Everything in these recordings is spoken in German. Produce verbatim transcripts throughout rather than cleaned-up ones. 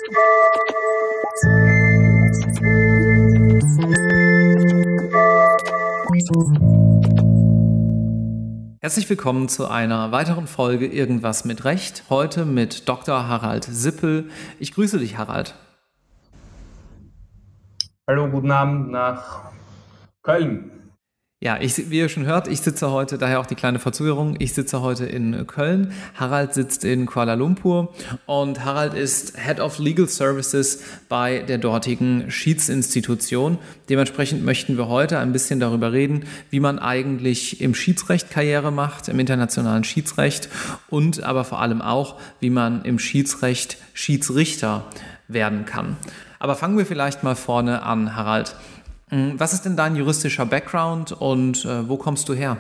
Herzlich willkommen zu einer weiteren Folge Irgendwas mit Recht. Heute mit Doktor Harald Sippel. Ich grüße dich, Harald. Hallo, guten Abend nach Köln. Ja, ich, wie ihr schon hört, ich sitze heute, daher auch die kleine Verzögerung, ich sitze heute in Köln, Harald sitzt in Kuala Lumpur und Harald ist Head of Legal Services bei der dortigen Schiedsinstitution. Dementsprechend möchten wir heute ein bisschen darüber reden, wie man eigentlich im Schiedsrecht Karriere macht, im internationalen Schiedsrecht und aber vor allem auch, wie man im Schiedsrecht Schiedsrichter werden kann. Aber fangen wir vielleicht mal vorne an, Harald. Was ist denn dein juristischer Background und äh, wo kommst du her?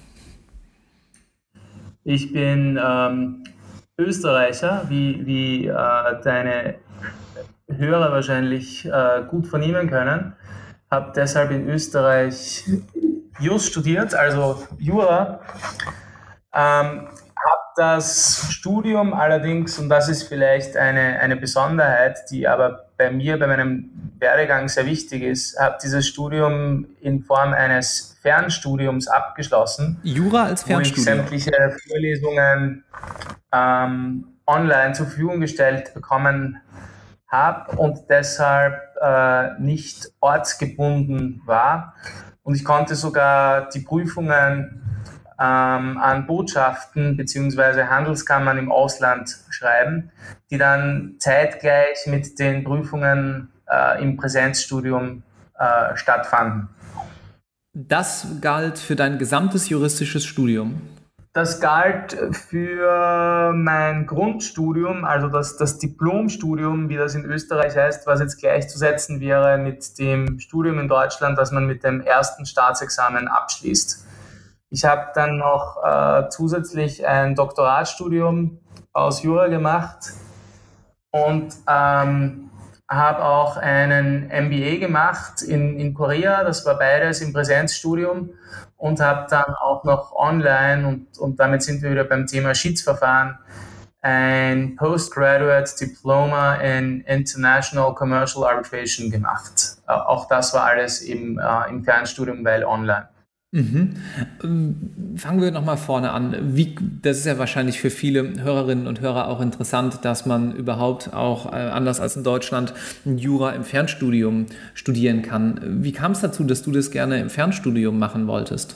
Ich bin ähm, Österreicher, wie, wie äh, deine Hörer wahrscheinlich äh, gut vernehmen können. Habe deshalb in Österreich Jus studiert, also Jura. Ähm, habe das Studium allerdings, und das ist vielleicht eine, eine Besonderheit, die aber bei mir, bei meinem Werdegang sehr wichtig ist, habe dieses Studium in Form eines Fernstudiums abgeschlossen. Jura als Fernstudium? Wo ich sämtliche Vorlesungen ähm, online zur Verfügung gestellt bekommen habe und deshalb äh, nicht ortsgebunden war. Und ich konnte sogar die Prüfungen ähm, an Botschaften bzw. Handelskammern im Ausland schreiben, die dann zeitgleich mit den Prüfungen äh, im Präsenzstudium äh, stattfanden. Das galt für dein gesamtes juristisches Studium? Das galt für mein Grundstudium, also das, das Diplomstudium, wie das in Österreich heißt, was jetzt gleichzusetzen wäre mit dem Studium in Deutschland, das man mit dem ersten Staatsexamen abschließt. Ich habe dann noch äh, zusätzlich ein Doktoratstudium aus Jura gemacht und ähm, habe auch einen M B A gemacht in, in Korea. Das war beides im Präsenzstudium und habe dann auch noch online, und, und damit sind wir wieder beim Thema Schiedsverfahren, ein Postgraduate Diploma in International Commercial Arbitration gemacht. Äh, auch das war alles im, äh, im Fernstudium, weil online. Mhm. Fangen wir nochmal vorne an. Wie, das ist ja wahrscheinlich für viele Hörerinnen und Hörer auch interessant, dass man überhaupt auch, äh, anders als in Deutschland, Jura im Fernstudium studieren kann. Wie kam es dazu, dass du das gerne im Fernstudium machen wolltest?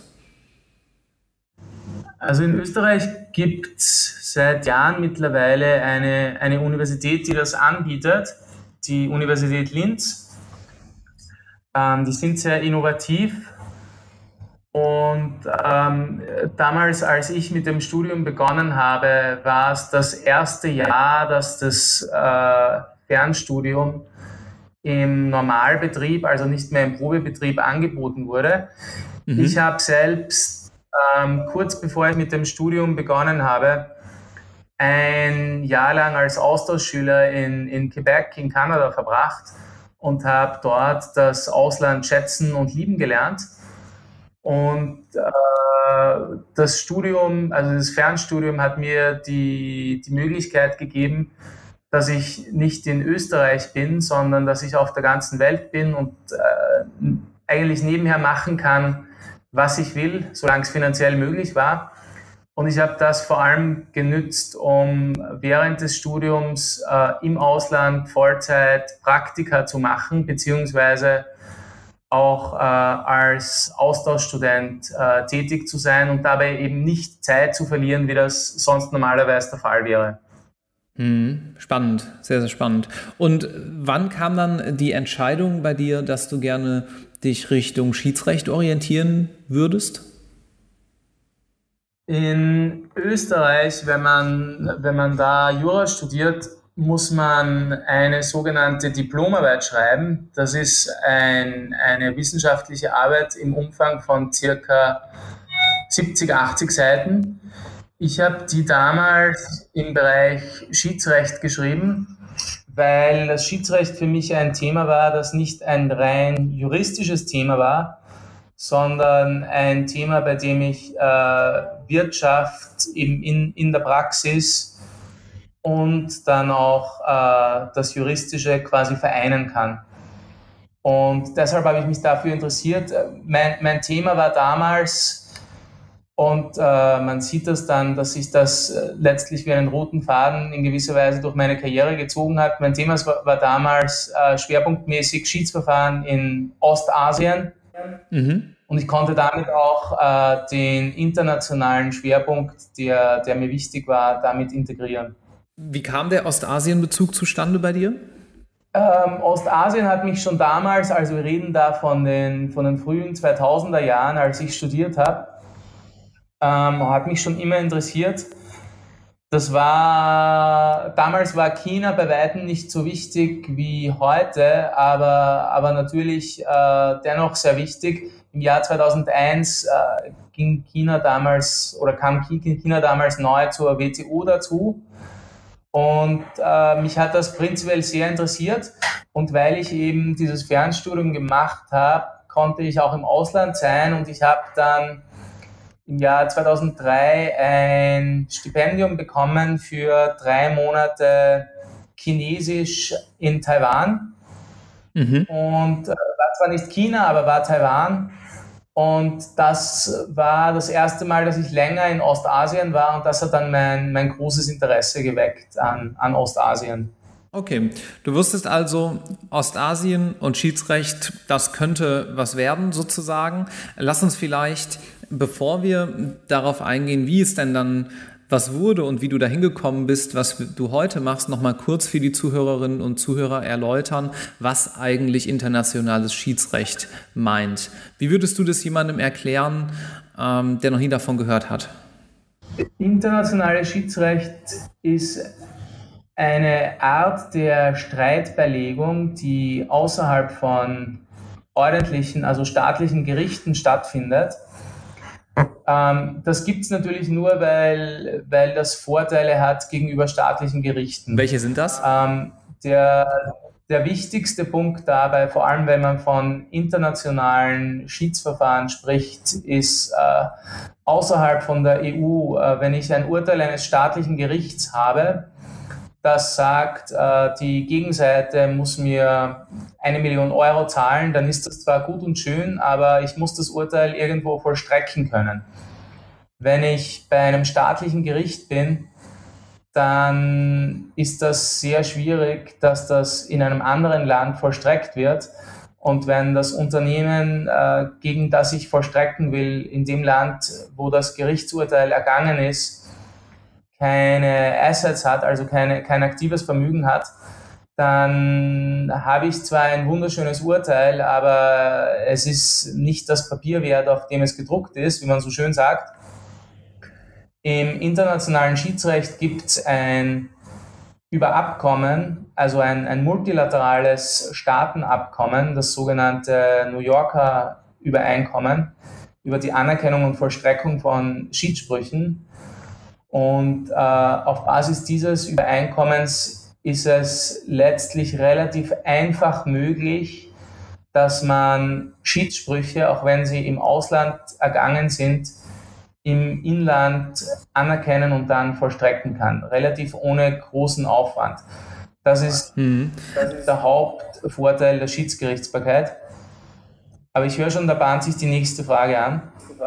Also in Österreich gibt es seit Jahren mittlerweile eine, eine Universität, die das anbietet, die Universität Linz. Ähm, die sind sehr innovativ. Und ähm, damals, als ich mit dem Studium begonnen habe, war es das erste Jahr, dass das äh, Fernstudium im Normalbetrieb, also nicht mehr im Probebetrieb, angeboten wurde. Mhm. Ich habe selbst ähm, kurz bevor ich mit dem Studium begonnen habe, ein Jahr lang als Austauschschüler in, in Quebec in Kanada verbracht und habe dort das Ausland schätzen und lieben gelernt. Und äh, das Studium, also das Fernstudium, hat mir die, die Möglichkeit gegeben, dass ich nicht in Österreich bin, sondern dass ich auf der ganzen Welt bin und äh, eigentlich nebenher machen kann, was ich will, solange es finanziell möglich war. Und ich habe das vor allem genützt, um während des Studiums äh, im Ausland Vollzeit Praktika zu machen, beziehungsweise auch äh, als Austauschstudent äh, tätig zu sein und dabei eben nicht Zeit zu verlieren, wie das sonst normalerweise der Fall wäre. Mhm. Spannend, sehr, sehr spannend. Und wann kam dann die Entscheidung bei dir, dass du gerne dich Richtung Schiedsrecht orientieren würdest? In Österreich, wenn man, wenn man da Jura studiert, muss man eine sogenannte Diplomarbeit schreiben. Das ist ein, eine wissenschaftliche Arbeit im Umfang von circa siebzig, achtzig Seiten. Ich habe die damals im Bereich Schiedsrecht geschrieben, weil das Schiedsrecht für mich ein Thema war, das nicht ein rein juristisches Thema war, sondern ein Thema, bei dem ich äh, Wirtschaft eben in, in der Praxis und dann auch äh, das Juristische quasi vereinen kann. Und deshalb habe ich mich dafür interessiert. Mein, mein Thema war damals, und äh, man sieht das dann, dass sich das äh, letztlich wie einen roten Faden in gewisser Weise durch meine Karriere gezogen hat. Mein Thema war, war damals äh, schwerpunktmäßig Schiedsverfahren in Ostasien. Mhm. Und ich konnte damit auch äh, den internationalen Schwerpunkt, der, der mir wichtig war, damit integrieren. Wie kam der Ostasien-Bezug zustande bei dir? Ähm, Ostasien hat mich schon damals, also wir reden da von den, von den frühen zweitausender Jahren, als ich studiert habe, ähm, hat mich schon immer interessiert. Das war, damals war China bei weitem nicht so wichtig wie heute, aber, aber natürlich äh, dennoch sehr wichtig. Im Jahr zweitausendeins äh, ging China damals oder kam China damals neu zur W T O dazu. Und äh, mich hat das prinzipiell sehr interessiert. Und weil ich eben dieses Fernstudium gemacht habe, konnte ich auch im Ausland sein. Und ich habe dann im Jahr zweitausenddrei ein Stipendium bekommen für drei Monate Chinesisch in Taiwan. Mhm. Und äh, war zwar nicht China, aber war Taiwan. Und das war das erste Mal, dass ich länger in Ostasien war, und das hat dann mein, mein großes Interesse geweckt an, an Ostasien. Okay, du wusstest also, Ostasien und Schiedsrecht, das könnte was werden sozusagen. Lass uns vielleicht, bevor wir darauf eingehen, wie es denn dann was wurde und wie du dahin gekommen bist, was du heute machst, nochmal kurz für die Zuhörerinnen und Zuhörer erläutern, was eigentlich internationales Schiedsrecht meint. Wie würdest du das jemandem erklären, ähm, der noch nie davon gehört hat? Internationales Schiedsrecht ist eine Art der Streitbeilegung, die außerhalb von ordentlichen, also staatlichen Gerichten stattfindet. Ähm, das gibt es natürlich nur, weil, weil das Vorteile hat gegenüber staatlichen Gerichten. Welche sind das? Ähm, der, der wichtigste Punkt dabei, vor allem wenn man von internationalen Schiedsverfahren spricht, ist äh, außerhalb von der E U, äh, wenn ich ein Urteil eines staatlichen Gerichts habe, das sagt, äh, die Gegenseite muss mir eine Million Euro zahlen, dann ist das zwar gut und schön, aber ich muss das Urteil irgendwo vollstrecken können. Wenn ich bei einem staatlichen Gericht bin, dann ist das sehr schwierig, dass das in einem anderen Land vollstreckt wird. Und wenn das Unternehmen, äh, gegen das ich vollstrecken will, in dem Land, wo das Gerichtsurteil ergangen ist, keine Assets hat, also keine, kein aktives Vermögen hat, dann habe ich zwar ein wunderschönes Urteil, aber es ist nicht das Papier wert, auf dem es gedruckt ist, wie man so schön sagt. Im internationalen Schiedsrecht gibt es ein Überabkommen, also ein, ein multilaterales Staatenabkommen, das sogenannte New Yorker Übereinkommen über die Anerkennung und Vollstreckung von Schiedssprüchen. Und äh, auf Basis dieses Übereinkommens ist es letztlich relativ einfach möglich, dass man Schiedssprüche, auch wenn sie im Ausland ergangen sind, im Inland anerkennen und dann vollstrecken kann. Relativ ohne großen Aufwand. Das ist, mhm. das ist der Hauptvorteil der Schiedsgerichtsbarkeit. Aber ich höre schon, da bahnt sich die nächste Frage an.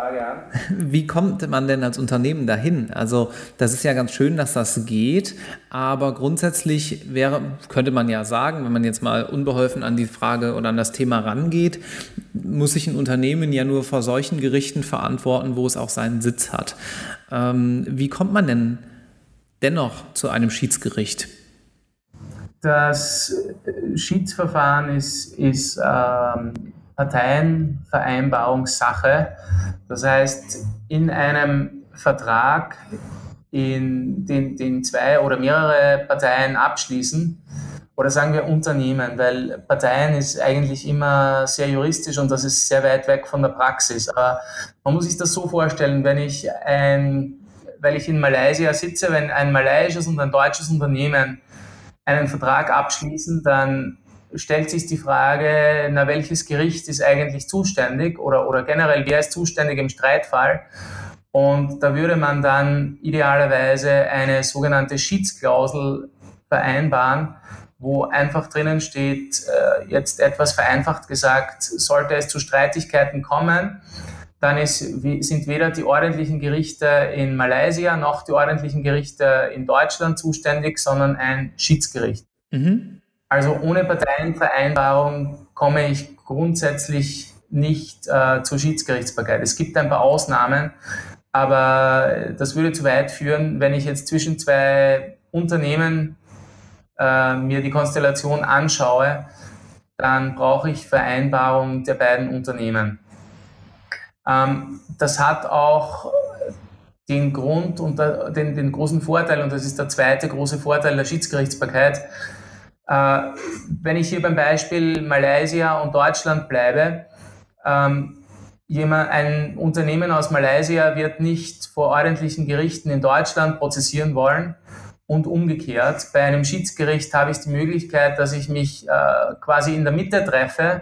Wie kommt man denn als Unternehmen dahin? Also das ist ja ganz schön, dass das geht, aber grundsätzlich wäre, könnte man ja sagen, wenn man jetzt mal unbeholfen an die Frage oder an das Thema rangeht, muss sich ein Unternehmen ja nur vor solchen Gerichten verantworten, wo es auch seinen Sitz hat. Ähm, wie kommt man denn dennoch zu einem Schiedsgericht? Das Schiedsverfahren ist, ist ähm Parteienvereinbarungssache. Das heißt, in einem Vertrag, in den, den zwei oder mehrere Parteien abschließen, oder sagen wir Unternehmen, weil Parteien ist eigentlich immer sehr juristisch und das ist sehr weit weg von der Praxis. Aber man muss sich das so vorstellen, wenn ich ein, weil ich in Malaysia sitze, wenn ein malaysisches und ein deutsches Unternehmen einen Vertrag abschließen, dann stellt sich die Frage, na, welches Gericht ist eigentlich zuständig oder, oder generell, wer ist zuständig im Streitfall? Und da würde man dann idealerweise eine sogenannte Schiedsklausel vereinbaren, wo einfach drinnen steht, äh, jetzt etwas vereinfacht gesagt, sollte es zu Streitigkeiten kommen, dann ist, sind weder die ordentlichen Gerichte in Malaysia noch die ordentlichen Gerichte in Deutschland zuständig, sondern ein Schiedsgericht. Mhm. Also ohne Parteienvereinbarung komme ich grundsätzlich nicht äh, zur Schiedsgerichtsbarkeit. Es gibt ein paar Ausnahmen, aber das würde zu weit führen, wenn ich jetzt zwischen zwei Unternehmen äh, mir die Konstellation anschaue, dann brauche ich Vereinbarung der beiden Unternehmen. Ähm, das hat auch den Grund und der, den, den großen Vorteil, und das ist der zweite große Vorteil der Schiedsgerichtsbarkeit. Äh, wenn ich hier beim Beispiel Malaysia und Deutschland bleibe, ähm, jemand, ein Unternehmen aus Malaysia wird nicht vor ordentlichen Gerichten in Deutschland prozessieren wollen und umgekehrt. Bei einem Schiedsgericht habe ich die Möglichkeit, dass ich mich äh, quasi in der Mitte treffe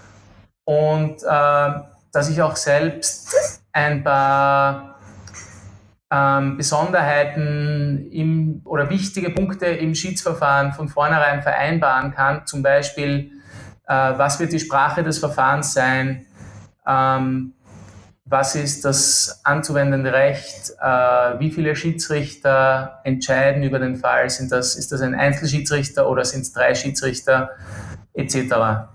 und äh, dass ich auch selbst ein paar ähm, Besonderheiten im, oder wichtige Punkte im Schiedsverfahren von vornherein vereinbaren kann. Zum Beispiel, äh, was wird die Sprache des Verfahrens sein? Ähm, was ist das anzuwendende Recht? Äh, wie viele Schiedsrichter entscheiden über den Fall? Sind das, ist das ein Einzelschiedsrichter oder sind es drei Schiedsrichter et cetera?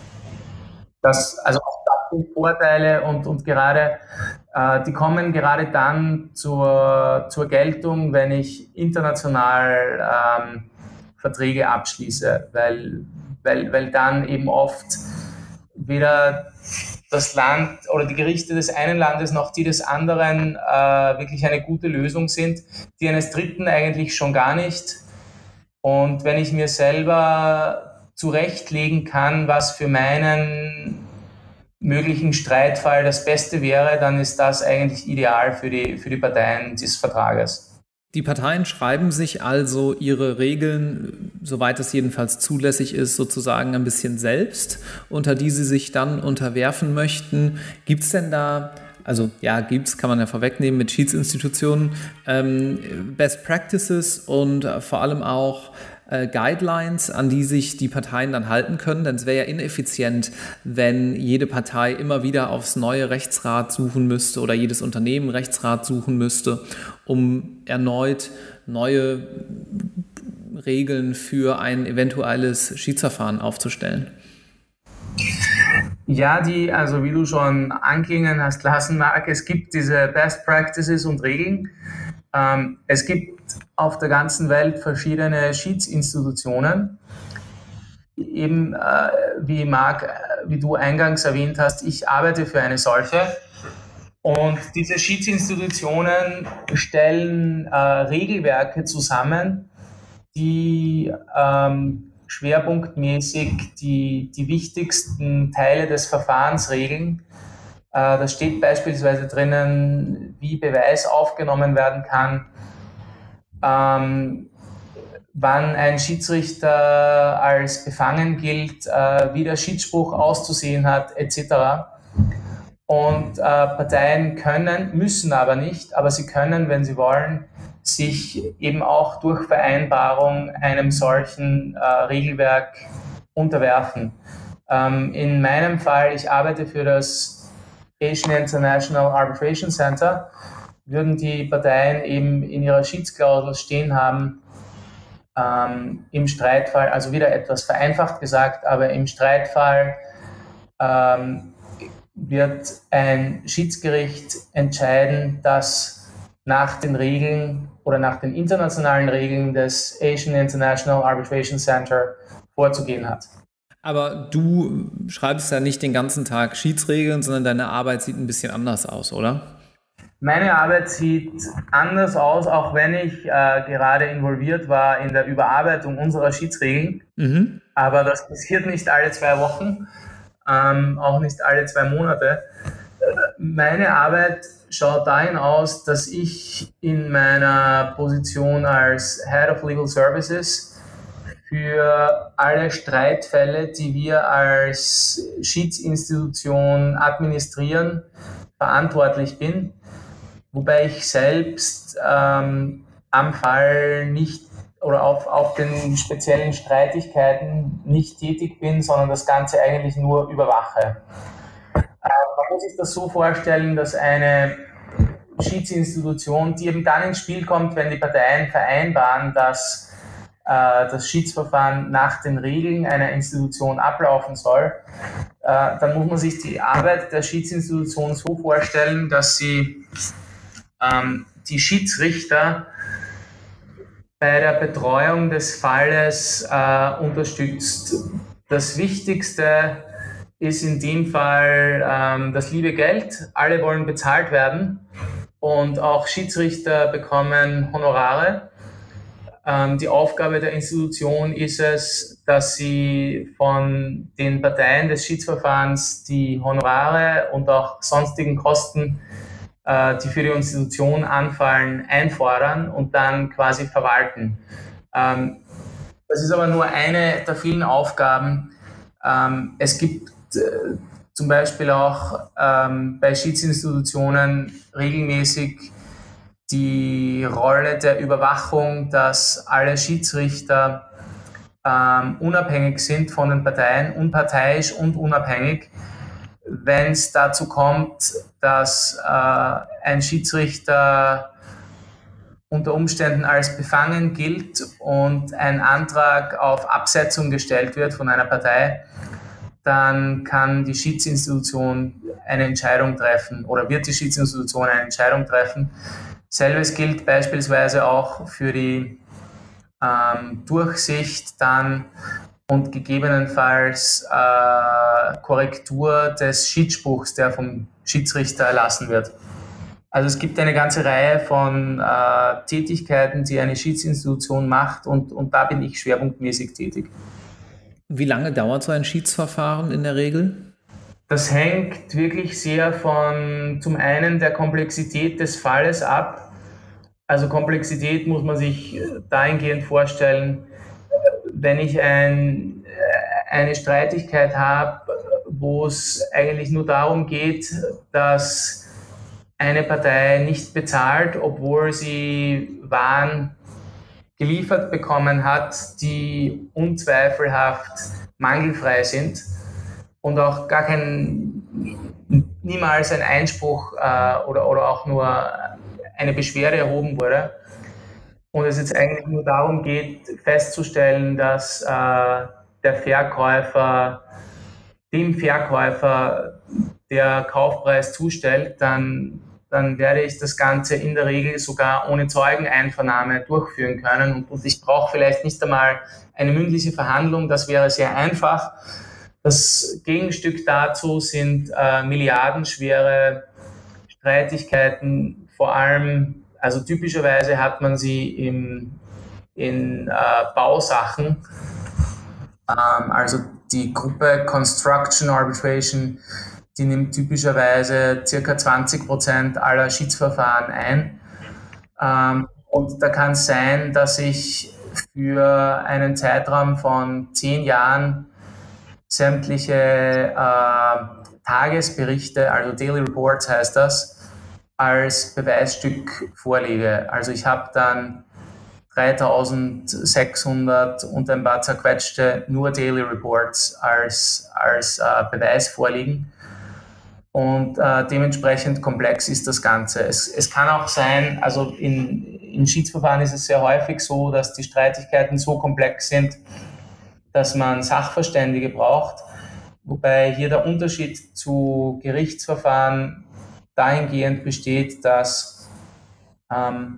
Das, also auch das sind Vorteile und, und gerade, äh, die kommen gerade dann zur, zur Geltung, wenn ich international ähm, Verträge abschließe, weil, weil, weil dann eben oft weder das Land oder die Gerichte des einen Landes noch die des anderen äh, wirklich eine gute Lösung sind, die eines Dritten eigentlich schon gar nicht. Und wenn ich mir selber zurechtlegen kann, was für meinen möglichen Streitfall das Beste wäre, dann ist das eigentlich ideal für die, für die Parteien des Vertrages. Die Parteien schreiben sich also ihre Regeln, soweit es jedenfalls zulässig ist, sozusagen ein bisschen selbst, unter die sie sich dann unterwerfen möchten. Gibt es denn da, also ja, gibt es, kann man ja vorwegnehmen mit Schiedsinstitutionen, ähm, Best Practices und äh, vor allem auch äh, Guidelines, an die sich die Parteien dann halten können? Denn es wäre ja ineffizient, wenn jede Partei immer wieder aufs neue Rechtsrat suchen müsste oder jedes Unternehmen Rechtsrat suchen müsste, um erneut neue Regeln für ein eventuelles Schiedsverfahren aufzustellen. Ja, die, also wie du schon anklingen hast lassen, Marc, es gibt diese Best Practices und Regeln. Ähm, es gibt auf der ganzen Welt verschiedene Schiedsinstitutionen. Eben, äh, wie Marc, äh, wie du eingangs erwähnt hast, ich arbeite für eine solche. Und diese Schiedsinstitutionen stellen äh, Regelwerke zusammen, die ähm, schwerpunktmäßig die, die wichtigsten Teile des Verfahrens regeln. Äh, da steht beispielsweise drinnen, wie Beweis aufgenommen werden kann, ähm, wann ein Schiedsrichter als befangen gilt, äh, wie der Schiedsspruch auszusehen hat, et cetera. Und äh, Parteien können, müssen aber nicht, aber sie können, wenn sie wollen, sich eben auch durch Vereinbarung einem solchen äh, Regelwerk unterwerfen. Ähm, in meinem Fall, ich arbeite für das Asian International Arbitration Center, würden die Parteien eben in ihrer Schiedsklausel stehen haben, ähm, im Streitfall, also wieder etwas vereinfacht gesagt, aber im Streitfall ähm, wird ein Schiedsgericht entscheiden, dass nach den Regeln oder nach den internationalen Regeln des Asian International Arbitration Center vorzugehen hat. Aber du schreibst ja nicht den ganzen Tag Schiedsregeln, sondern deine Arbeit sieht ein bisschen anders aus, oder? Meine Arbeit sieht anders aus, auch wenn ich äh, gerade involviert war in der Überarbeitung unserer Schiedsregeln. Mhm. Aber das passiert nicht alle zwei Wochen, ähm, auch nicht alle zwei Monate. Meine Arbeit schaut dahin aus, dass ich in meiner Position als Head of Legal Services für alle Streitfälle, die wir als Schiedsinstitution administrieren, verantwortlich bin. wobei ich selbst ähm, am Fall nicht oder auf, auf den speziellen Streitigkeiten nicht tätig bin, sondern das Ganze eigentlich nur überwache. Äh, man muss sich das so vorstellen, dass eine Schiedsinstitution, die eben dann ins Spiel kommt, wenn die Parteien vereinbaren, dass äh, das Schiedsverfahren nach den Regeln einer Institution ablaufen soll, äh, dann muss man sich die Arbeit der Schiedsinstitution so vorstellen, dass sie ähm, die Schiedsrichter bei der Betreuung des Falles äh, unterstützt. Das Wichtigste ist in dem Fall ähm, das liebe Geld. Alle wollen bezahlt werden und auch Schiedsrichter bekommen Honorare. Ähm, die Aufgabe der Institution ist es, dass sie von den Parteien des Schiedsverfahrens die Honorare und auch sonstigen Kosten, äh, die für die Institution anfallen, einfordern und dann quasi verwalten. Ähm, das ist aber nur eine der vielen Aufgaben. Ähm, es gibt äh, zum Beispiel auch ähm, bei Schiedsinstitutionen regelmäßig die Rolle der Überwachung, dass alle Schiedsrichter ähm, unabhängig sind von den Parteien, unparteiisch und unabhängig. Wenn es dazu kommt, dass äh, ein Schiedsrichter unter Umständen als befangen gilt und ein Antrag auf Absetzung gestellt wird von einer Partei, dann kann die Schiedsinstitution eine Entscheidung treffen oder wird die Schiedsinstitution eine Entscheidung treffen. Selbes gilt beispielsweise auch für die ähm, Durchsicht dann und gegebenenfalls äh, Korrektur des Schiedsspruchs, der vom Schiedsrichter erlassen wird. Also es gibt eine ganze Reihe von äh, Tätigkeiten, die eine Schiedsinstitution macht und, und da bin ich schwerpunktmäßig tätig. Wie lange dauert so ein Schiedsverfahren in der Regel? Das hängt wirklich sehr von zum einen der Komplexität des Falles ab. Also Komplexität muss man sich dahingehend vorstellen, wenn ich ein, eine Streitigkeit habe, wo es eigentlich nur darum geht, dass eine Partei nicht bezahlt, obwohl sie Waren geliefert bekommen hat, die unzweifelhaft mangelfrei sind und auch gar kein, niemals ein Einspruch äh, oder, oder auch nur eine Beschwerde erhoben wurde. Und es jetzt eigentlich nur darum geht, festzustellen, dass äh, der Verkäufer dem Verkäufer der Kaufpreis zustellt, dann, dann werde ich das Ganze in der Regel sogar ohne Zeugeneinvernahme durchführen können. Und, und ich brauche vielleicht nicht einmal eine mündliche Verhandlung, das wäre sehr einfach. Das Gegenstück dazu sind äh, milliardenschwere Streitigkeiten, vor allem, also typischerweise hat man sie im, in äh, Bausachen, ähm, also die Gruppe Construction Arbitration, die nimmt typischerweise ca. zwanzig Prozent aller Schiedsverfahren ein. Ähm, und da kann es sein, dass ich für einen Zeitraum von zehn Jahren sämtliche äh, Tagesberichte, also Daily Reports heißt das, als Beweisstück vorlege. Also ich habe dann dreitausendsechshundert und ein paar zerquetschte nur Daily Reports als, als äh, Beweis vorliegen. Und äh, dementsprechend komplex ist das Ganze. Es, es kann auch sein, also in, in Schiedsverfahren ist es sehr häufig so, dass die Streitigkeiten so komplex sind, dass man Sachverständige braucht, wobei hier der Unterschied zu Gerichtsverfahren dahingehend besteht, dass ähm,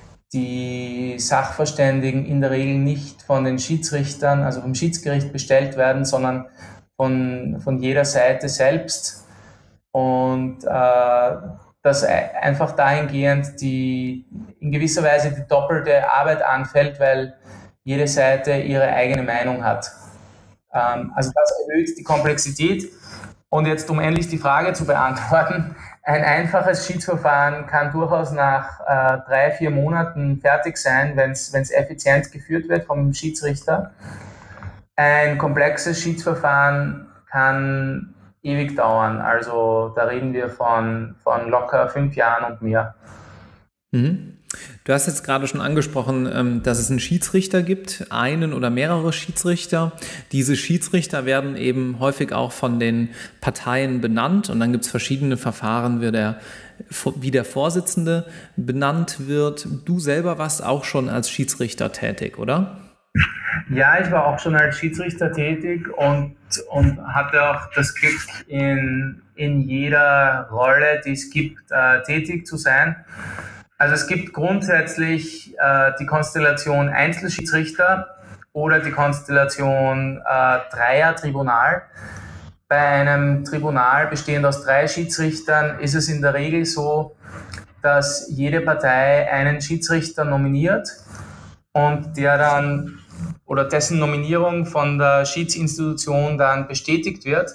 die Sachverständigen in der Regel nicht von den Schiedsrichtern, also vom Schiedsgericht bestellt werden, sondern von, von jeder Seite selbst. Und äh, dass einfach dahingehend die, in gewisser Weise die doppelte Arbeit anfällt, weil jede Seite ihre eigene Meinung hat. Ähm, also das erhöht die Komplexität. Und jetzt, um endlich die Frage zu beantworten, ein einfaches Schiedsverfahren kann durchaus nach äh, drei, vier Monaten fertig sein, wenn es effizient geführt wird vom Schiedsrichter. Ein komplexes Schiedsverfahren kann ewig dauern. Also da reden wir von, von locker fünf Jahren und mehr. Mhm. Du hast jetzt gerade schon angesprochen, dass es einen Schiedsrichter gibt, einen oder mehrere Schiedsrichter. Diese Schiedsrichter werden eben häufig auch von den Parteien benannt und dann gibt es verschiedene Verfahren, wie der, wie der Vorsitzende benannt wird. Du selber warst auch schon als Schiedsrichter tätig, oder? Ja, ich war auch schon als Schiedsrichter tätig und, und hatte auch das Glück, in, in jeder Rolle, die es gibt, äh, tätig zu sein. Also es gibt grundsätzlich äh, die Konstellation Einzelschiedsrichter oder die Konstellation äh, Dreier-Tribunal. Bei einem Tribunal bestehend aus drei Schiedsrichtern ist es in der Regel so, dass jede Partei einen Schiedsrichter nominiert und der dann oder dessen Nominierung von der Schiedsinstitution dann bestätigt wird.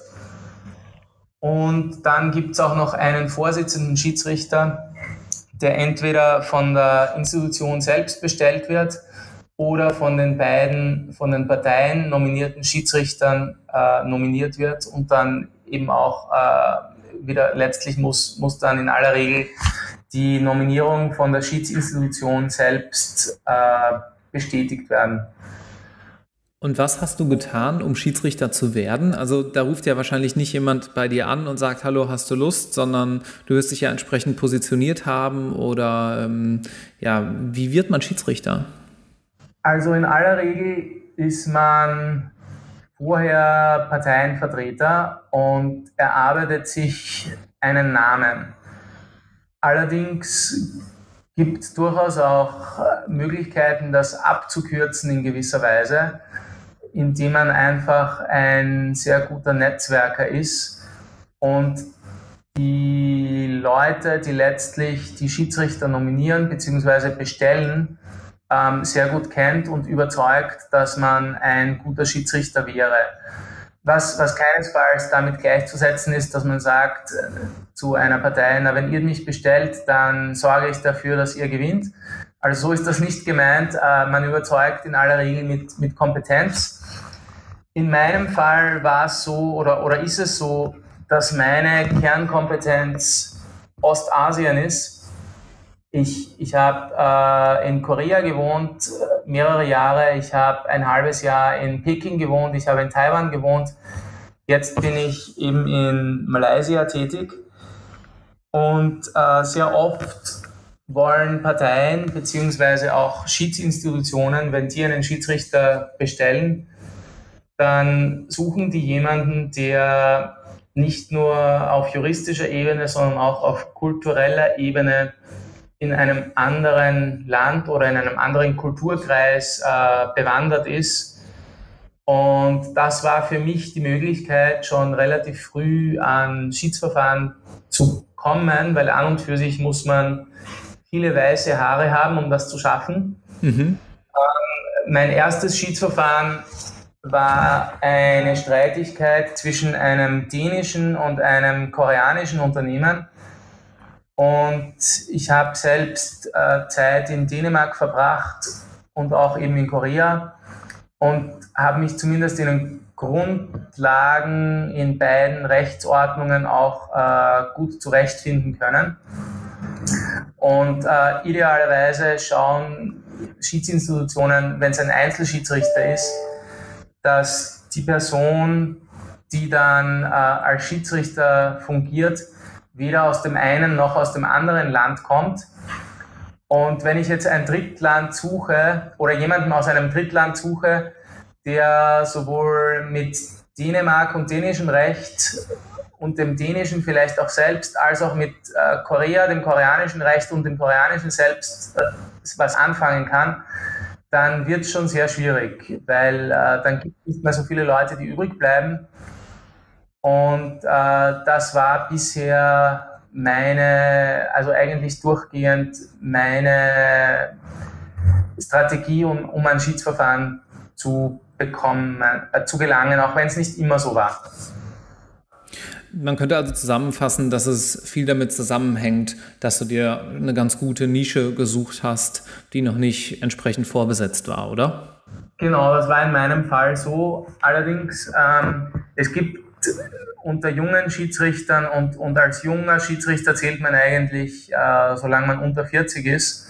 Und dann gibt es auch noch einen vorsitzenden Schiedsrichter, der entweder von der Institution selbst bestellt wird oder von den beiden, von den Parteien nominierten Schiedsrichtern äh, nominiert wird und dann eben auch äh, wieder letztlich muss, muss dann in aller Regel die Nominierung von der Schiedsinstitution selbst äh, bestätigt werden. Und was hast du getan, um Schiedsrichter zu werden? Also da ruft ja wahrscheinlich nicht jemand bei dir an und sagt, hallo, hast du Lust, sondern du wirst dich ja entsprechend positioniert haben oder ähm, ja, wie wird man Schiedsrichter? Also in aller Regel ist man vorher Parteienvertreter und erarbeitet sich einen Namen. Allerdings gibt es durchaus auch Möglichkeiten, das abzukürzen in gewisser Weise, indem man einfach ein sehr guter Netzwerker ist und die Leute, die letztlich die Schiedsrichter nominieren bzw. bestellen, ähm, sehr gut kennt und überzeugt, dass man ein guter Schiedsrichter wäre. Was, was keinesfalls damit gleichzusetzen ist, dass man sagt äh, zu einer Partei, na, wenn ihr mich bestellt, dann sorge ich dafür, dass ihr gewinnt. Also so ist das nicht gemeint. Äh, man überzeugt in aller Regel mit, mit Kompetenz. In meinem Fall war es so oder, oder ist es so, dass meine Kernkompetenz Ostasien ist. Ich, ich habe äh, in Korea gewohnt, mehrere Jahre. Ich habe ein halbes Jahr in Peking gewohnt. Ich habe in Taiwan gewohnt. Jetzt bin ich eben in Malaysia tätig. Und äh, sehr oft wollen Parteien bzw. auch Schiedsinstitutionen, wenn die einen Schiedsrichter bestellen, dann suchen die jemanden, der nicht nur auf juristischer Ebene, sondern auch auf kultureller Ebene in einem anderen Land oder in einem anderen Kulturkreis äh, bewandert ist. Und das war für mich die Möglichkeit, schon relativ früh an Schiedsverfahren zu kommen, weil an und für sich muss man viele weiße Haare haben, um das zu schaffen. Mhm. Ähm, mein erstes Schiedsverfahren war eine Streitigkeit zwischen einem dänischen und einem koreanischen Unternehmen. Und ich habe selbst äh, Zeit in Dänemark verbracht und auch eben in Korea und habe mich zumindest in den Grundlagen in beiden Rechtsordnungen auch äh, gut zurechtfinden können. Und äh, idealerweise schauen Schiedsinstitutionen, wenn es ein Einzelschiedsrichter ist, dass die Person, die dann äh, als Schiedsrichter fungiert, weder aus dem einen noch aus dem anderen Land kommt. Und wenn ich jetzt ein Drittland suche oder jemanden aus einem Drittland suche, der sowohl mit Dänemark und dänischem Recht und dem dänischen vielleicht auch selbst, als auch mit äh, Korea, dem koreanischen Recht und dem koreanischen selbst äh, was anfangen kann, dann wird es schon sehr schwierig, weil äh, dann gibt es nicht mehr so viele Leute, die übrig bleiben. Und äh, das war bisher meine, also eigentlich durchgehend meine Strategie, um, um ein Schiedsverfahren zu bekommen, äh, zu gelangen, auch wenn es nicht immer so war. Man könnte also zusammenfassen, dass es viel damit zusammenhängt, dass du dir eine ganz gute Nische gesucht hast, die noch nicht entsprechend vorbesetzt war, oder? Genau, das war in meinem Fall so. Allerdings, ähm, es gibt unter jungen Schiedsrichtern und, und als junger Schiedsrichter zählt man eigentlich, äh, solange man unter vierzig ist.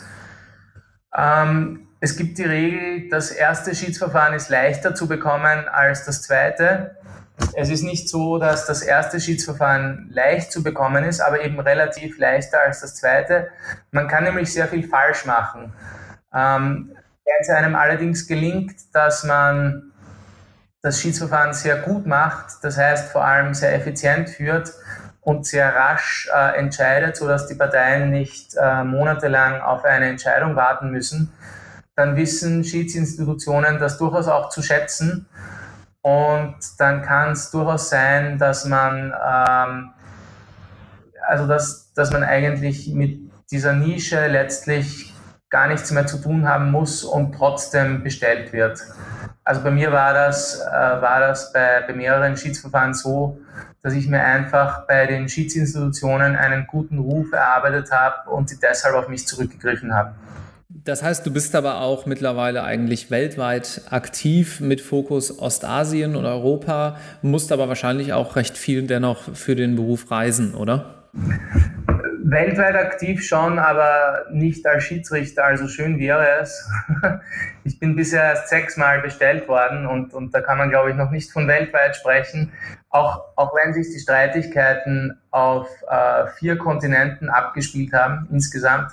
Ähm, es gibt die Regel, das erste Schiedsverfahren ist leichter zu bekommen als das zweite. Es ist nicht so, dass das erste Schiedsverfahren leicht zu bekommen ist, aber eben relativ leichter als das zweite. Man kann nämlich sehr viel falsch machen. Ähm, wenn es einem allerdings gelingt, dass man das Schiedsverfahren sehr gut macht, das heißt vor allem sehr effizient führt und sehr rasch äh, entscheidet, sodass die Parteien nicht äh, monatelang auf eine Entscheidung warten müssen, dann wissen Schiedsinstitutionen das durchaus auch zu schätzen. Und dann kann es durchaus sein, dass man, ähm, also dass, dass man eigentlich mit dieser Nische letztlich gar nichts mehr zu tun haben muss und trotzdem bestellt wird. Also bei mir war das, äh, war das bei, bei mehreren Schiedsverfahren so, dass ich mir einfach bei den Schiedsinstitutionen einen guten Ruf erarbeitet habe und sie deshalb auf mich zurückgegriffen haben. Das heißt, du bist aber auch mittlerweile eigentlich weltweit aktiv mit Fokus Ostasien und Europa, musst aber wahrscheinlich auch recht viel dennoch für den Beruf reisen, oder? Weltweit aktiv schon, aber nicht als Schiedsrichter, also schön wäre es. Ich bin bisher erst sechsmal bestellt worden und, und da kann man, glaube ich, noch nicht von weltweit sprechen. Auch, auch wenn sich die Streitigkeiten auf äh, vier Kontinenten abgespielt haben insgesamt.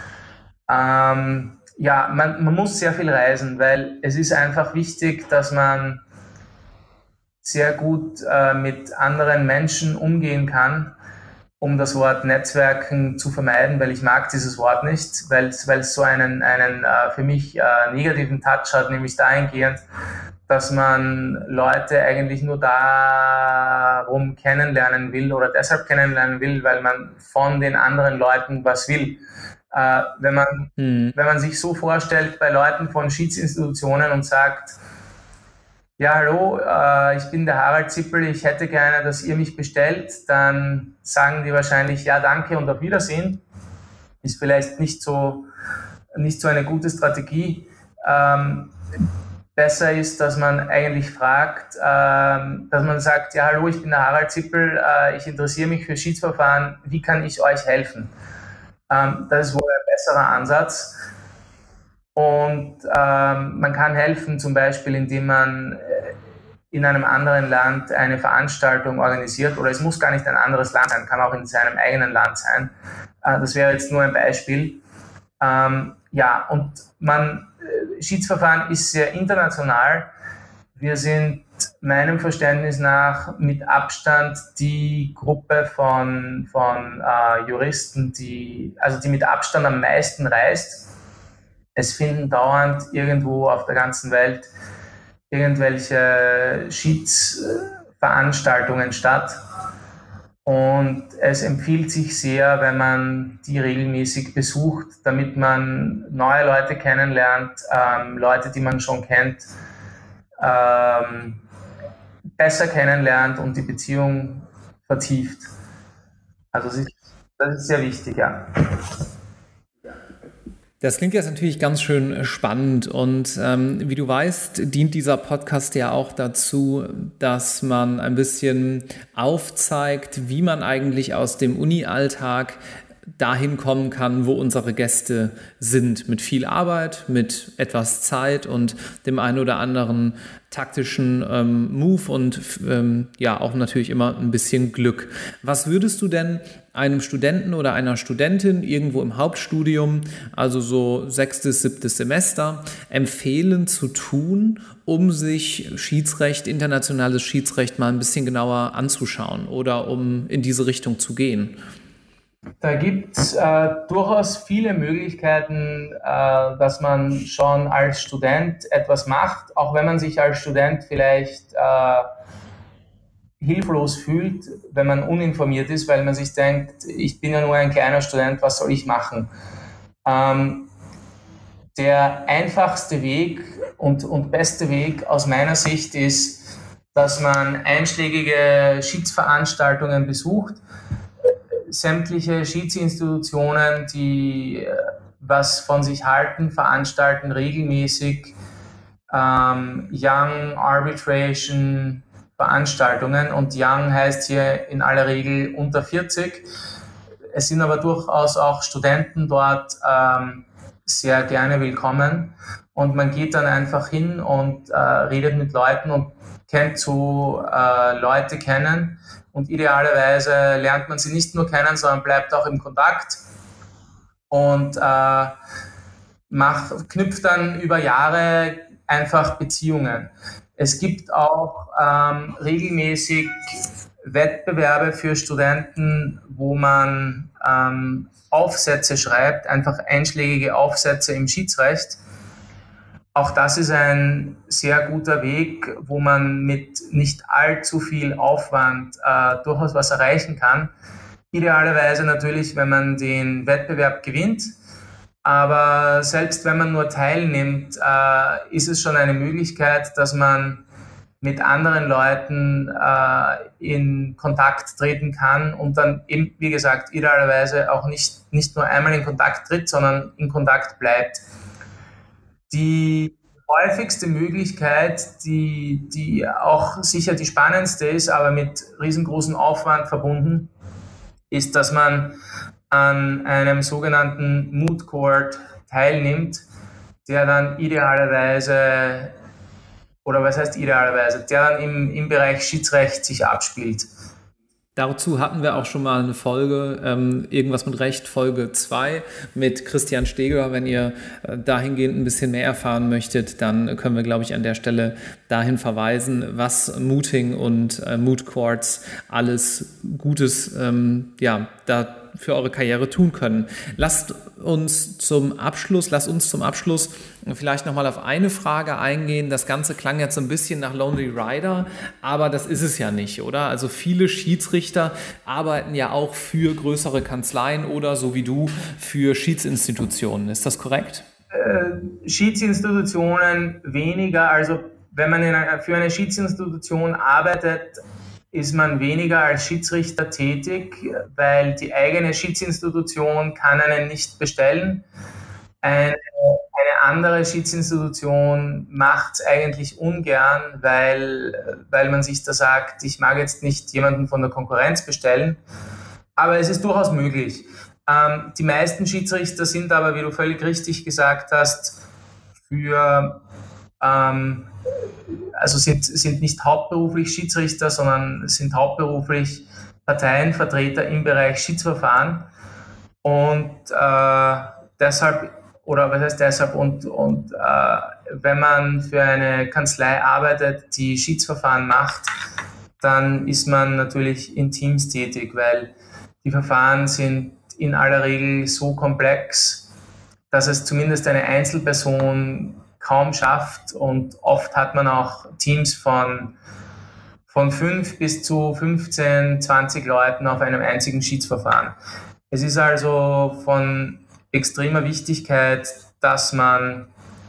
Ähm, ja, man, man muss sehr viel reisen, weil es ist einfach wichtig, dass man sehr gut äh, mit anderen Menschen umgehen kann, um das Wort Netzwerken zu vermeiden, weil ich mag dieses Wort nicht, weil es weil es so einen, einen äh, für mich äh, negativen Touch hat, nämlich dahingehend, dass man Leute eigentlich nur darum kennenlernen will oder deshalb kennenlernen will, weil man von den anderen Leuten was will. Äh, wenn man, mhm. wenn man sich so vorstellt bei Leuten von Schiedsinstitutionen und sagt, ja, hallo, äh, ich bin der Harald Zippel, ich hätte gerne, dass ihr mich bestellt, dann sagen die wahrscheinlich, ja, danke und auf Wiedersehen. Ist vielleicht nicht so, nicht so eine gute Strategie. Ähm, besser ist, dass man eigentlich fragt, ähm, dass man sagt, ja, hallo, ich bin der Harald Zippel, äh, ich interessiere mich für Schiedsverfahren, wie kann ich euch helfen? Ähm, das ist wohl ein besserer Ansatz. Und ähm, man kann helfen, zum Beispiel, indem man in einem anderen Land eine Veranstaltung organisiert, oder es muss gar nicht ein anderes Land sein, kann auch in seinem eigenen Land sein. Äh, das wäre jetzt nur ein Beispiel. Ähm, ja, und man, äh, Schiedsverfahren ist sehr international. Wir sind meinem Verständnis nach mit Abstand die Gruppe von, von äh, Juristen, die, also die mit Abstand am meisten reist. Es finden dauernd irgendwo auf der ganzen Welt irgendwelche Schiedsveranstaltungen statt. Und es empfiehlt sich sehr, wenn man die regelmäßig besucht, damit man neue Leute kennenlernt, ähm, Leute, die man schon kennt, ähm, besser kennenlernt und die Beziehung vertieft. Also das ist, das ist sehr wichtig, ja. Das klingt jetzt natürlich ganz schön spannend und ähm, wie du weißt, dient dieser Podcast ja auch dazu, dass man ein bisschen aufzeigt, wie man eigentlich aus dem Uni-Alltag dahin kommen kann, wo unsere Gäste sind, mit viel Arbeit, mit etwas Zeit und dem einen oder anderen taktischen ähm, Move und ähm, ja auch natürlich immer ein bisschen Glück. Was würdest du denn einem Studenten oder einer Studentin irgendwo im Hauptstudium, also so sechstes, siebtes Semester, empfehlen zu tun, um sich Schiedsrecht, internationales Schiedsrecht mal ein bisschen genauer anzuschauen oder um in diese Richtung zu gehen? Da gibt es äh, durchaus viele Möglichkeiten, äh, dass man schon als Student etwas macht, auch wenn man sich als Student vielleicht äh, hilflos fühlt, wenn man uninformiert ist, weil man sich denkt, ich bin ja nur ein kleiner Student, was soll ich machen? Ähm, der einfachste Weg und, und beste Weg aus meiner Sicht ist, dass man einschlägige Schiedsveranstaltungen besucht, sämtliche Schiedsinstitutionen, die was von sich halten, veranstalten regelmäßig ähm, Young Arbitration Veranstaltungen und Young heißt hier in aller Regel unter vierzig. Es sind aber durchaus auch Studenten dort ähm, sehr gerne willkommen und man geht dann einfach hin und äh, redet mit Leuten und kennt so äh, Leute kennen und idealerweise lernt man sie nicht nur kennen, sondern bleibt auch im Kontakt und äh, macht, knüpft dann über Jahre einfach Beziehungen. Es gibt auch ähm, regelmäßig Wettbewerbe für Studenten, wo man ähm, Aufsätze schreibt, einfach einschlägige Aufsätze im Schiedsrecht. Auch das ist ein sehr guter Weg, wo man mit nicht allzu viel Aufwand äh, durchaus was erreichen kann. Idealerweise natürlich, wenn man den Wettbewerb gewinnt. Aber selbst wenn man nur teilnimmt, äh, ist es schon eine Möglichkeit, dass man mit anderen Leuten äh, in Kontakt treten kann und dann eben, wie gesagt, idealerweise auch nicht, nicht nur einmal in Kontakt tritt, sondern in Kontakt bleibt. Die häufigste Möglichkeit, die, die auch sicher die spannendste ist, aber mit riesengroßem Aufwand verbunden, ist, dass man an einem sogenannten Moot Court teilnimmt, der dann idealerweise, oder was heißt idealerweise, der dann im, im Bereich Schiedsrecht sich abspielt. Dazu hatten wir auch schon mal eine Folge, ähm, irgendwas mit Recht, Folge zwei mit Christian Steger. Wenn ihr äh, dahingehend ein bisschen mehr erfahren möchtet, dann können wir, glaube ich, an der Stelle dahin verweisen, was Mooting und äh, Moot Courts alles Gutes ähm, ja, da für eure Karriere tun können. Lasst uns zum Abschluss, lasst uns zum Abschluss vielleicht nochmal auf eine Frage eingehen. Das Ganze klang jetzt so ein bisschen nach Lonely Rider, aber das ist es ja nicht, oder? Also viele Schiedsrichter arbeiten ja auch für größere Kanzleien oder, so wie du, für Schiedsinstitutionen. Ist das korrekt? Äh, Schiedsinstitutionen weniger. Also wenn man in einer, für eine Schiedsinstitution arbeitet, ist man weniger als Schiedsrichter tätig, weil die eigene Schiedsinstitution kann einen nicht bestellen. Eine, eine andere Schiedsinstitution macht es eigentlich ungern, weil, weil man sich da sagt, ich mag jetzt nicht jemanden von der Konkurrenz bestellen. Aber es ist durchaus möglich. Ähm, die meisten Schiedsrichter sind aber, wie du völlig richtig gesagt hast, für ähm, also sind, sind nicht hauptberuflich Schiedsrichter, sondern sind hauptberuflich Parteienvertreter im Bereich Schiedsverfahren und äh, deshalb, oder was heißt deshalb, und, und äh, wenn man für eine Kanzlei arbeitet, die Schiedsverfahren macht, dann ist man natürlich in Teams tätig, weil die Verfahren sind in aller Regel so komplex, dass es zumindest eine Einzelperson kaum schafft und oft hat man auch Teams von, von fünf bis zu fünfzehn, zwanzig Leuten auf einem einzigen Schiedsverfahren. Es ist also von extremer Wichtigkeit, dass man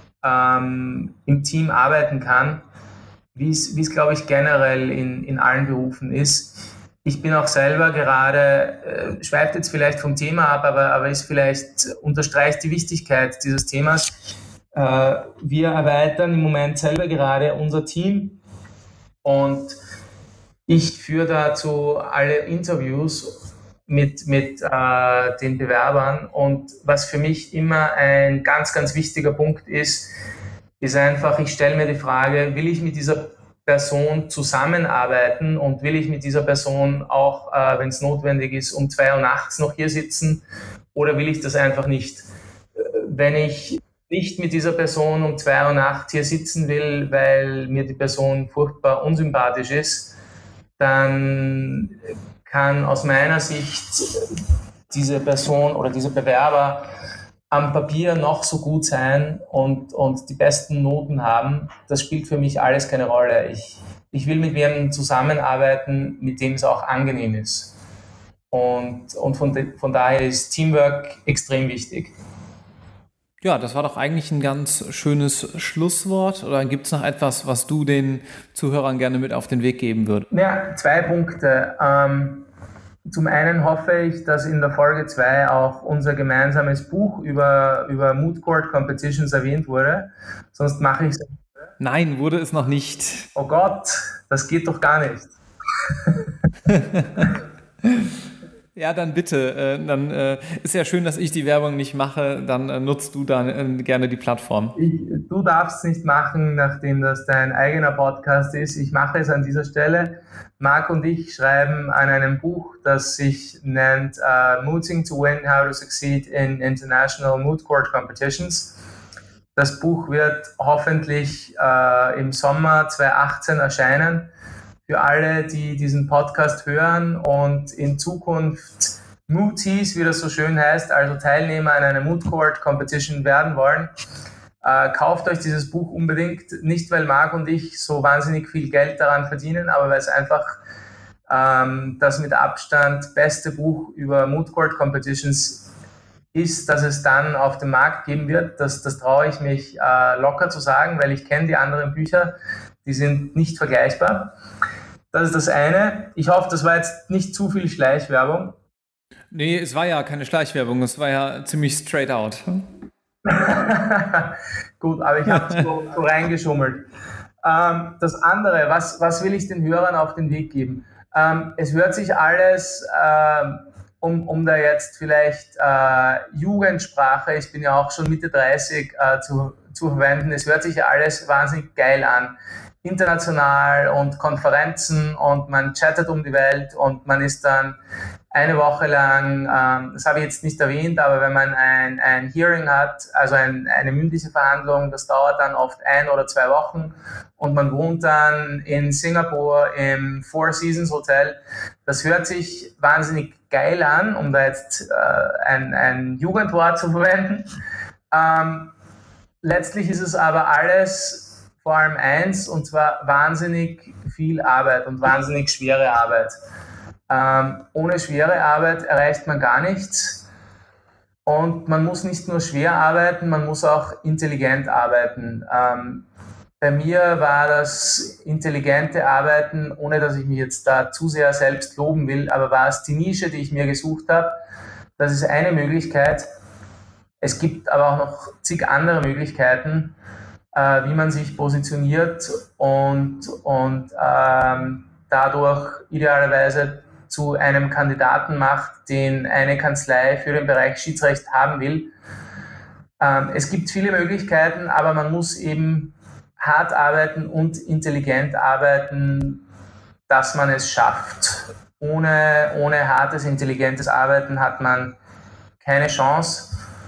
ähm, im Team arbeiten kann, wie es, wie es glaube ich generell in, in allen Berufen ist. Ich bin auch selber gerade, äh, schweift jetzt vielleicht vom Thema ab, aber, aber ist vielleicht, unterstreicht die Wichtigkeit dieses Themas. Wir erweitern im Moment selber gerade unser Team und ich führe dazu alle Interviews mit, mit äh, den Bewerbern und was für mich immer ein ganz, ganz wichtiger Punkt ist, ist einfach, ich stelle mir die Frage, will ich mit dieser Person zusammenarbeiten und will ich mit dieser Person auch, äh, wenn es notwendig ist, um zwei Uhr nachts noch hier sitzen oder will ich das einfach nicht? Wenn ich nicht mit dieser Person um zwei Uhr nachts hier sitzen will, weil mir die Person furchtbar unsympathisch ist, dann kann aus meiner Sicht diese Person oder dieser Bewerber am Papier noch so gut sein und, und die besten Noten haben. Das spielt für mich alles keine Rolle. Ich, ich will mit jemandem zusammenarbeiten, mit dem es auch angenehm ist. Und, und von, de, von daher ist Teamwork extrem wichtig. Ja, das war doch eigentlich ein ganz schönes Schlusswort. Oder gibt es noch etwas, was du den Zuhörern gerne mit auf den Weg geben würdest? Ja, zwei Punkte. Ähm, zum einen hoffe ich, dass in der Folge zwei auch unser gemeinsames Buch über, über Moot Court Competitions erwähnt wurde. Sonst mache ich es. Nein, wurde es noch nicht. Oh Gott. Das geht doch gar nicht. Ja, dann bitte. Äh, dann äh, ist ja schön, dass ich die Werbung nicht mache. Dann äh, nutzt du dann äh, gerne die Plattform. Ich, du darfst es nicht machen, nachdem das dein eigener Podcast ist. Ich mache es an dieser Stelle. Marc und ich schreiben an einem Buch, das sich nennt uh, Mooting to Win, How to Succeed in International Moot Court Competitions. Das Buch wird hoffentlich uh, im Sommer zwanzig achtzehn erscheinen. Für alle, die diesen Podcast hören und in Zukunft Mooties, wie das so schön heißt, also Teilnehmer an einer Moot Court Competition werden wollen, äh, kauft euch dieses Buch unbedingt. Nicht, weil Marc und ich so wahnsinnig viel Geld daran verdienen, aber weil es einfach ähm, das mit Abstand beste Buch über Moot Court Competitions ist, dass es dann auf dem Markt geben wird. Das, das traue ich mich äh, locker zu sagen, weil ich kenne die anderen Bücher, die sind nicht vergleichbar. Das ist das eine. Ich hoffe, das war jetzt nicht zu viel Schleichwerbung. Nee, es war ja keine Schleichwerbung, es war ja ziemlich straight out. Gut, aber ich habe so, so reingeschummelt. Ähm, das andere, was, was will ich den Hörern auf den Weg geben? Ähm, es hört sich alles, äh, um, um da jetzt vielleicht äh, Jugendsprache, ich bin ja auch schon Mitte dreißig, äh, zu, zu verwenden, es hört sich ja alles wahnsinnig geil an. International und Konferenzen und man chattet um die Welt und man ist dann eine Woche lang, ähm, das habe ich jetzt nicht erwähnt, aber wenn man ein, ein Hearing hat, also ein, eine mündliche Verhandlung, das dauert dann oft ein oder zwei Wochen und man wohnt dann in Singapur im Four Seasons Hotel. Das hört sich wahnsinnig geil an, um da jetzt äh, ein, ein Jugendwort zu verwenden. Ähm, letztlich ist es aber alles vor allem eins, und zwar wahnsinnig viel Arbeit und wahnsinnig schwere Arbeit. Ähm, ohne schwere Arbeit erreicht man gar nichts. Und man muss nicht nur schwer arbeiten, man muss auch intelligent arbeiten. Ähm, bei mir war das intelligente Arbeiten, ohne dass ich mich jetzt da zu sehr selbst loben will, aber war es die Nische, die ich mir gesucht habe. Das ist eine Möglichkeit. Es gibt aber auch noch zig andere Möglichkeiten, wie man sich positioniert und, und ähm, dadurch idealerweise zu einem Kandidaten macht, den eine Kanzlei für den Bereich Schiedsrecht haben will. Ähm, es gibt viele Möglichkeiten, aber man muss eben hart arbeiten und intelligent arbeiten, dass man es schafft. Ohne, ohne hartes, intelligentes Arbeiten hat man keine Chance.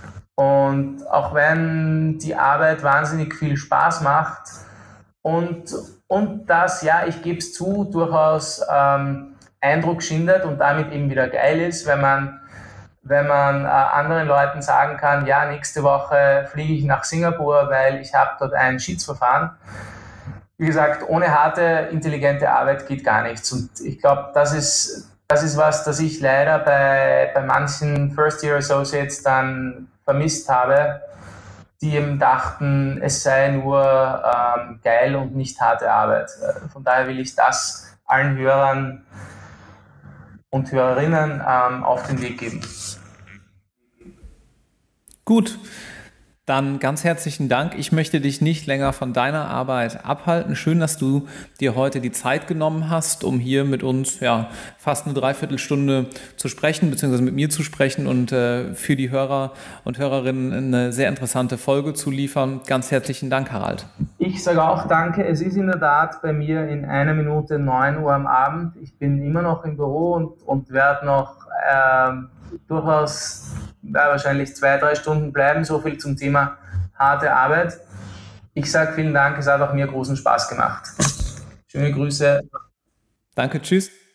Und auch wenn die Arbeit wahnsinnig viel Spaß macht und, und das, ja, ich gebe es zu, durchaus ähm, Eindruck schindet und damit eben wieder geil ist, wenn man, wenn man äh, anderen Leuten sagen kann, ja, nächste Woche fliege ich nach Singapur, weil ich habe dort ein Schiedsverfahren. Wie gesagt, ohne harte, intelligente Arbeit geht gar nichts. Und ich glaube, das ist, das ist was, das ich leider bei, bei manchen First-Year Associates dann vermisst habe, die eben dachten, es sei nur ähm, geil und nicht harte Arbeit. Von daher will ich das allen Hörern und Hörerinnen ähm, auf den Weg geben. Gut, dann ganz herzlichen Dank. Ich möchte dich nicht länger von deiner Arbeit abhalten. Schön, dass du dir heute die Zeit genommen hast, um hier mit uns ja, fast eine Dreiviertelstunde zu sprechen, beziehungsweise mit mir zu sprechen und äh, für die Hörer und Hörerinnen eine sehr interessante Folge zu liefern. Ganz herzlichen Dank, Harald. Ich sage auch danke. Es ist in der Tat bei mir in einer Minute neun Uhr am Abend. Ich bin immer noch im Büro und, und werde noch äh, durchaus ja, wahrscheinlich zwei, drei Stunden bleiben. So viel zum Thema harte Arbeit. Ich sage vielen Dank. Es hat auch mir großen Spaß gemacht. Schöne Grüße. Danke, tschüss.